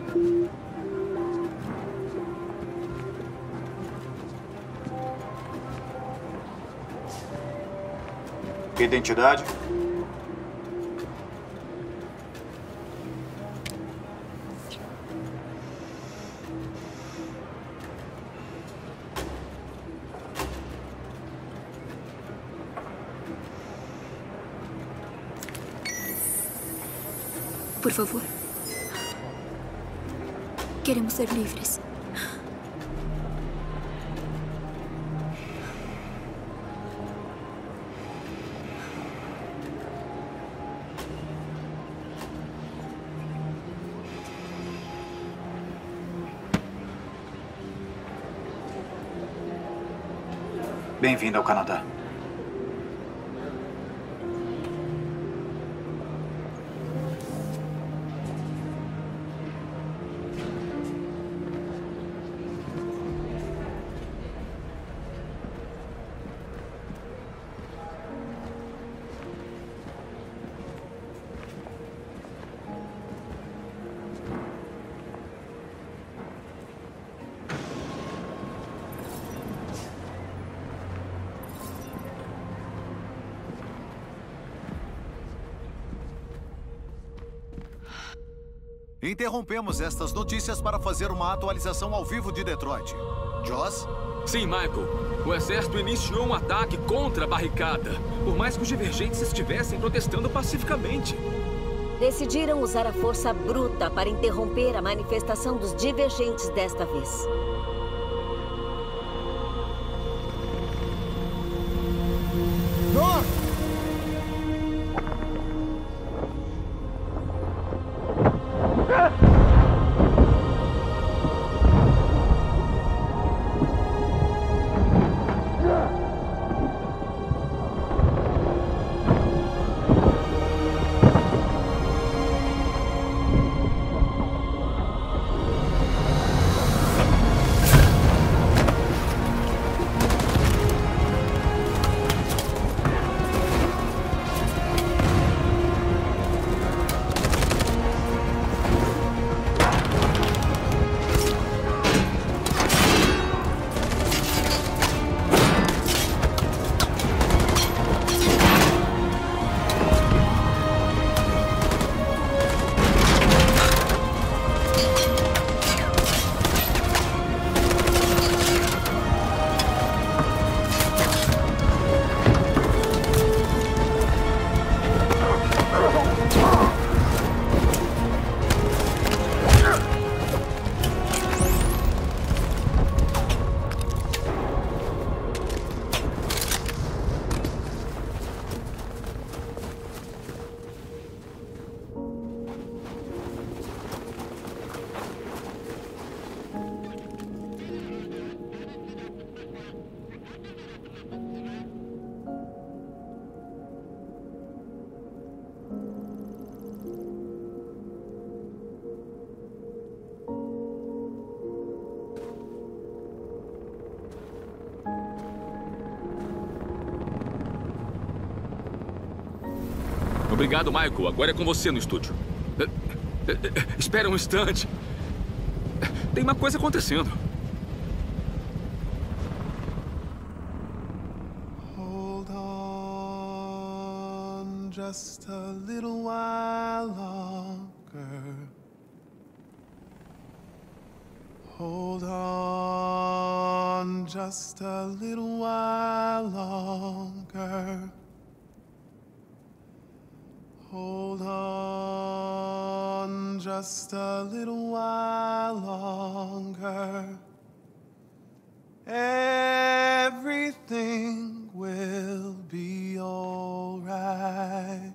Identidade? Por favor. Queremos ser livres. Bem-vindo ao Canadá. Interrompemos estas notícias para fazer uma atualização ao vivo de Detroit. Joss? Sim, Michael. O exército iniciou um ataque contra a barricada, por mais que os divergentes estivessem protestando pacificamente. Decidiram usar a força bruta para interromper a manifestação dos divergentes desta vez. Obrigado, Michael. Agora é com você no estúdio. Espera um instante. Tem uma coisa acontecendo. Hold on just a little while longer. Hold on just a little while longer. Hold on just a little while longer. Everything will be all right.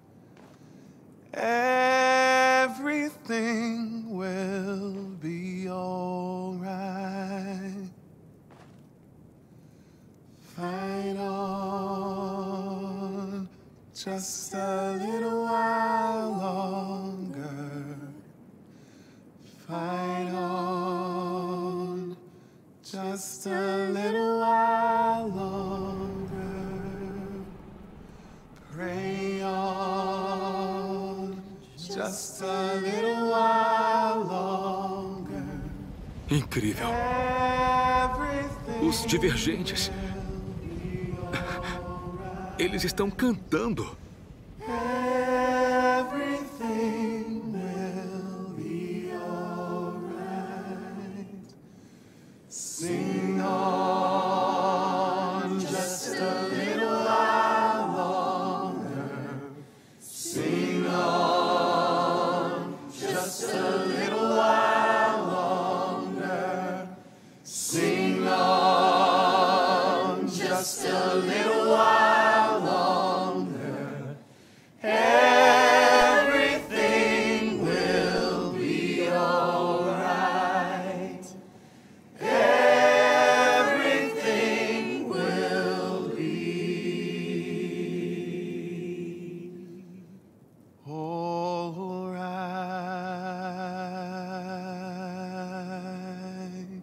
Everything will be all right. Fight on just a little while longer. Fight on just a little while longer. Pray on just a little while longer. Incrível. Os divergentes. Eles estão cantando. Everything will be alright. Sing on just a little while longer. Sing on just a little while longer. Sing on just a little while longer. Everything will be alright. Everything will be alright.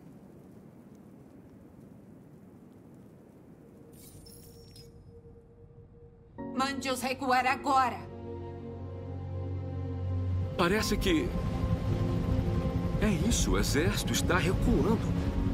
Mande-os recuar agora. Parece que... É isso, o exército está recuando.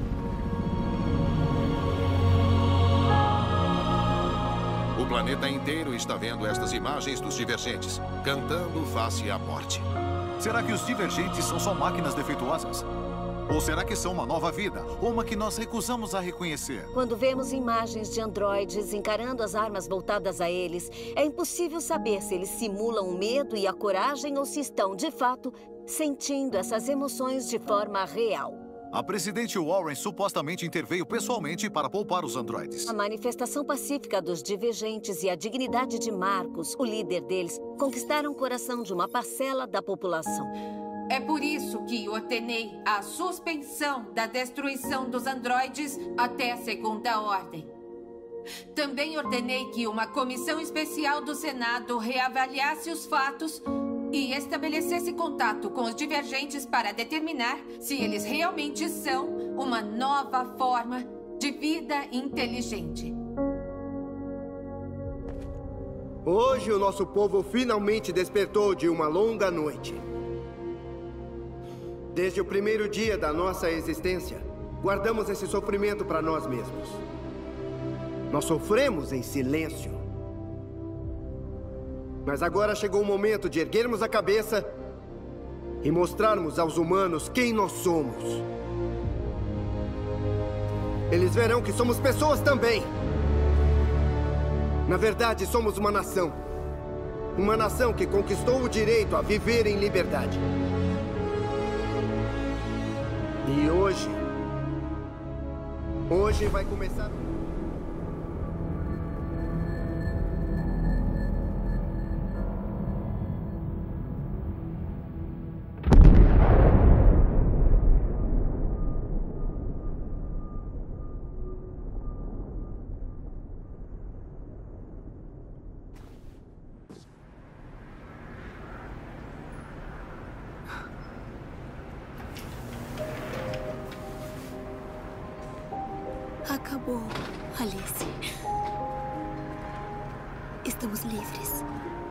O planeta inteiro está vendo estas imagens dos divergentes, cantando face à morte. Será que os divergentes são só máquinas defeituosas? Ou será que são uma nova vida, ou uma que nós recusamos a reconhecer? Quando vemos imagens de androides encarando as armas voltadas a eles, é impossível saber se eles simulam o medo e a coragem ou se estão, de fato, sentindo essas emoções de forma real. A presidente Warren supostamente interveio pessoalmente para poupar os androides. A manifestação pacífica dos divergentes e a dignidade de Marcus, o líder deles, conquistaram o coração de uma parcela da população. É por isso que ordenei a suspensão da destruição dos androides até a segunda ordem. Também ordenei que uma comissão especial do Senado reavaliasse os fatos e estabelecesse contato com os divergentes para determinar se eles realmente são uma nova forma de vida inteligente. Hoje o nosso povo finalmente despertou de uma longa noite. Desde o primeiro dia da nossa existência, guardamos esse sofrimento para nós mesmos. Nós sofremos em silêncio. Mas agora chegou o momento de erguermos a cabeça e mostrarmos aos humanos quem nós somos. Eles verão que somos pessoas também. Na verdade, somos uma nação. Uma nação que conquistou o direito a viver em liberdade. E hoje vai começar... Acabou, Alice. Estamos livres.